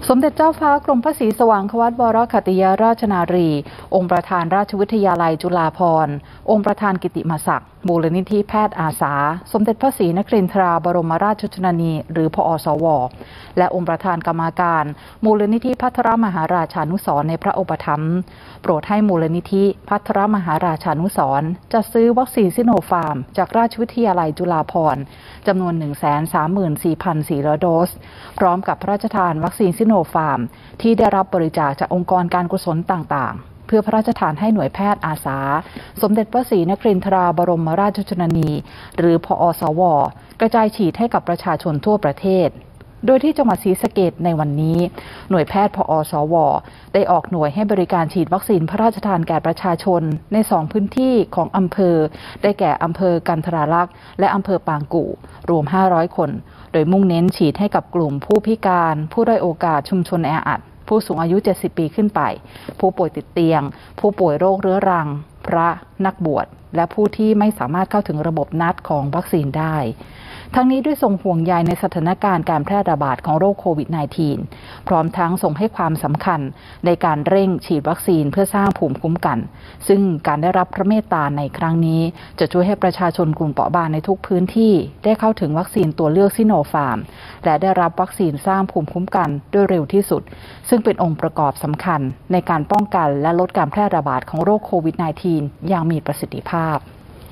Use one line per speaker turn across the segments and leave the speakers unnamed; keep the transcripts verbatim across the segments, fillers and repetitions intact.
สมเด็จเจ้าฟ้ากรมพระศรีสว่างควัตวรคัตติยราชนารีองค์ประธานราชวิทยาลัยจุฬาภรณ์องค์ประธานกิติมศักดิ์มูลนิธิแพทย์อาสาสมเด็จพระศรีนครินทราบรมราชชนนีหรือพอสวและองค์ประธานกรรมาการมูลนิธิภัทรมหาราชานุสรณ์ในพระอุปถัมภ์โปรดให้มูลนิธิภัทรมหาราชานุสรณ์จัดซื้อวัคซีนซิโนฟาร์มจากราชวิทยาลัยจุฬาภรณ์จำนวน หนึ่งแสนสามหมื่นสี่พันสี่ร้อย โดสพร้อมกับพระราชทานวัคซีนซิโนฟาร์มที่ได้รับบริจาคจากองค์กรการกุศลต่างๆเพื่อพระราชทานให้หน่วยแพทย์อาสาสมเด็จพระศรีนครินทราบรมราชชนนีหรือพอสวกระจายฉีดให้กับประชาชนทั่วประเทศโดยที่จังหวัดศรีสะเกษในวันนี้หน่วยแพทย์พอสวได้ออกหน่วยให้บริการฉีดวัคซีนพระราชทานแก่ประชาชนในสองพื้นที่ของอำเภอได้แก่อำเภอกันทราลักษณ์และอำเภอปางกู่รวมห้าร้อยคนโดยมุ่งเน้นฉีดให้กับกลุ่มผู้พิการผู้ด้อยโอกาสชุมชนแออัดผู้สูงอายุเจ็ดสิบปีขึ้นไปผู้ป่วยติดเตียงผู้ป่วยโรคเรื้อรังพระนักบวชและผู้ที่ไม่สามารถเข้าถึงระบบนัดของวัคซีนได้ทั้งนี้ด้วยทรงห่วงใยในสถานการณ์การแพร่ระบาดของโรคโควิด สิบเก้า พร้อมทั้งทรงให้ความสำคัญในการเร่งฉีดวัคซีนเพื่อสร้างภูมิคุ้มกันซึ่งการได้รับพระเมตตาในครั้งนี้จะช่วยให้ประชาชนกลุ่มเปราะบางในทุกพื้นที่ได้เข้าถึงวัคซีนตัวเลือกซิโนฟาร์มและได้รับวัคซีนสร้างภูมิคุ้มกันด้วยเร็วที่สุดซึ่งเป็นองค์ประกอบสำคัญในการป้องกันและลดการแพร่ระบาดของโรคโควิด สิบเก้า อย่างมีประสิทธิภาพ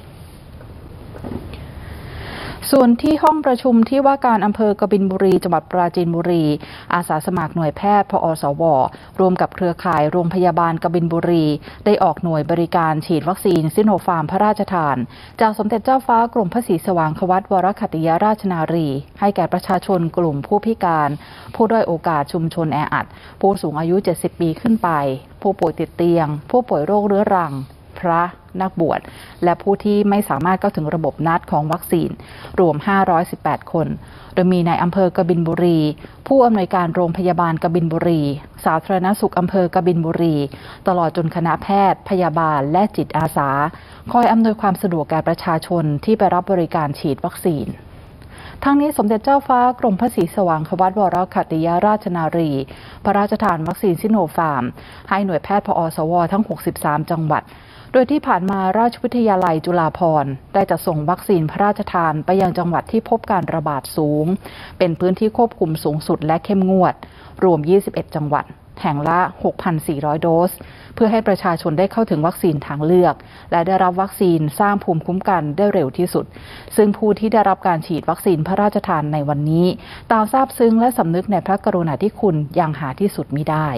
ส่วนที่ห้องประชุมที่ว่าการอำเภอกบินบุรีจังหวัดปราจีนบุรีอาสาสมัครหน่วยแพทย์พอสวรวมกับเครือข่ายโรงพยาบาลกบินบุรีได้ออกหน่วยบริการฉีดวัคซีนซิโนฟาร์มพระราชทานจากสมเด็จเจ้าฟ้ากรมพระศรีสว่างควัตวรคัตติยราชนารีให้แก่ประชาชนกลุ่มผู้พิการผู้ด้อยโอกาสชุมชนแออัดผู้สูงอายุเจ็ดสิบปีขึ้นไปผู้ป่วยติดเตียงผู้ป่วยโรคเรื้อรังพระนักบวชและผู้ที่ไม่สามารถเข้าถึงระบบนัดของวัคซีนรวมห้าร้อยสิบแปดคนโดยมีในอำเภอกบินบุรีผู้อำนวยการโรงพยาบาลกบินบุรีสาธารณสุขอำเภอกบินบุรีตลอดจนคณะแพทย์พยาบาลและจิตอาสาคอยอำนวยความสะดวกแก่ประชาชนที่ไปรับบริการฉีดวัคซีนทั้งนี้สมเด็จเจ้าฟ้ากรมพระศรีสว่างควัตวรคัตติยราชนารีพระราชทานวัคซีนซิโนฟาร์มให้หน่วยแพทย์พอสวทั้งหกสิบสามจังหวัดโดยที่ผ่านมาราชวิทยาลัยจุฬาภรณ์ได้จัดส่งวัคซีนพระราชทานไปยังจังหวัดที่พบการระบาดสูงเป็นพื้นที่ควบคุมสูงสุดและเข้มงวดรวมยี่สิบเอ็ดจังหวัดแห่งละ หกพันสี่ร้อย โดสเพื่อให้ประชาชนได้เข้าถึงวัคซีนทางเลือกและได้รับวัคซีนสร้างภูมิคุ้มกันได้เร็วที่สุดซึ่งผู้ที่ได้รับการฉีดวัคซีนพระราชทานในวันนี้ต่างซาบซึ้งและสำนึกในพระกรุณาธิคุณอย่างหาที่สุดมิได้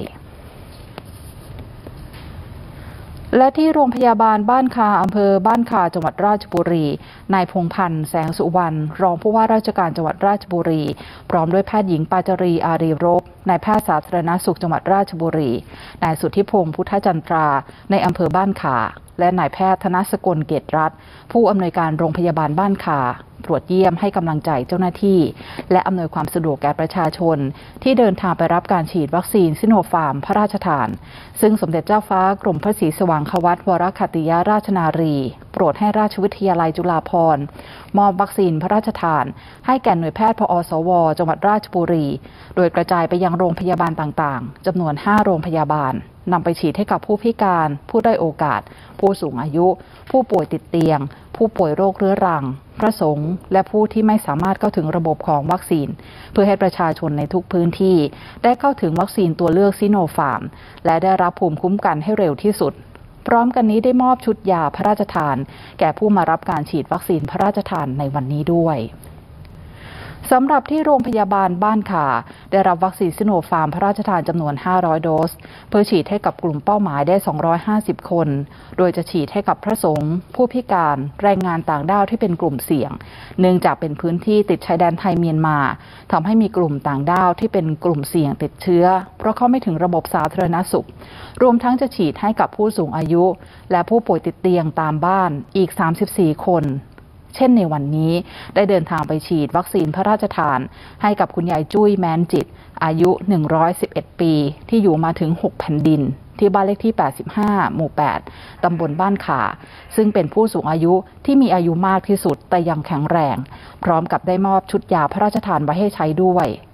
และที่โรงพยาบาลบ้านคาอำเภอบ้านคาจังหวัดราชบุรีนายพงษ์พันธ์แสงสุวรรณรองผู้ว่าราชการจังหวัดราชบุรีพร้อมด้วยแพทย์หญิงปาจารีอารีรบนายแพทย์สาธารณสุขจังหวัดราชบุรีนายสุทธิพงษ์พุทธจันทราในอำเภอบ้านคาและนายแพทย์ธนสกลเกตรัตน์ผู้อำนวยการโรงพยาบาลบ้านคาตรวจเยี่ยมให้กำลังใจเจ้าหน้าที่และอำนวยความสะดวกแก่ประชาชนที่เดินทางไปรับการฉีดวัคซีนซิโนฟาร์มพระราชทานซึ่งสมเด็จเจ้าฟ้ากรมพระศรีสว่างควัตวรคัตติยราชนารีโปรดให้ราชวิทยาลัยจุฬาภรณ์มอบวัคซีนพระราชทานให้แก่หน่วยแพทย์พอสวจังหวัดราชบุรีโดยกระจายไปยังโรงพยาบาลต่างๆจำนวนห้าโรงพยาบาลนำไปฉีดให้กับผู้พิการผู้ด้อยโอกาสผู้สูงอายุผู้ป่วยติดเตียงผู้ป่วยโรคเรื้อรังพระสงฆ์และผู้ที่ไม่สามารถเข้าถึงระบบของวัคซีนเพื่อให้ประชาชนในทุกพื้นที่ได้เข้าถึงวัคซีนตัวเลือกซิโนฟาร์มและได้รับภูมิคุ้มกันให้เร็วที่สุดพร้อมกันนี้ได้มอบชุดยาพระราชทานแก่ผู้มารับการฉีดวัคซีนพระราชทานในวันนี้ด้วยสำหรับที่โรงพยาบาลบ้านขาได้รับวัคซีนซิโนฟาร์มพระราชทานจำนวนห้าร้อยโดสเพื่อฉีดให้กับกลุ่มเป้าหมายได้สองร้อยห้าสิบคนโดยจะฉีดให้กับพระสงฆ์ผู้พิการแรงงานต่างด้าวที่เป็นกลุ่มเสี่ยงเนื่องจากเป็นพื้นที่ติดชายแดนไทยเมียนมาทำให้มีกลุ่มต่างด้าวที่เป็นกลุ่มเสี่ยงติดเชื้อเพราะเข้าไม่ถึงระบบสาธารณสุขรวมทั้งจะฉีดให้กับผู้สูงอายุและผู้ป่วยติดเตียงตามบ้านอีกสามสิบสี่คนเช่นในวันนี้ได้เดินทางไปฉีดวัคซีนพระราชทานให้กับคุณยายจุ้ยแม้นจิตอายุหนึ่งร้อยสิบเอ็ดปีที่อยู่มาถึงหกแผ่นดินที่บ้านเลขที่แปดสิบห้าหมู่แปดตำบลบ้านขาซึ่งเป็นผู้สูงอายุที่มีอายุมากที่สุดแต่ยังแข็งแรงพร้อมกับได้มอบชุดยาพระราชทานไว้ให้ใช้ด้วย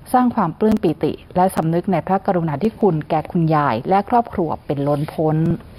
สร้างความปลื้มปิติและสำนึกในพระกรุณาธิคุณแก่คุณยายและครอบครัวเป็นล้นพ้น